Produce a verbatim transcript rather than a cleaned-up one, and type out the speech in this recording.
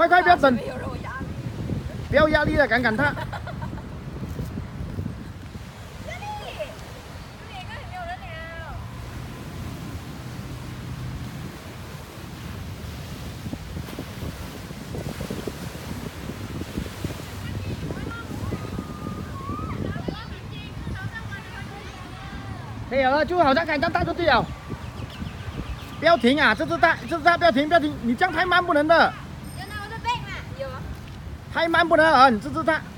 快快不要等， 没有让我压力。 不要压力了，赶赶他。 这里，这里应该没有人了。 可以了，就好像刚刚大就对了。不要停啊！这只大，这只大，不要停，不要停！你这样太慢不能的， 有拿我的背嘛？有。 太慢不能啊！你这只大。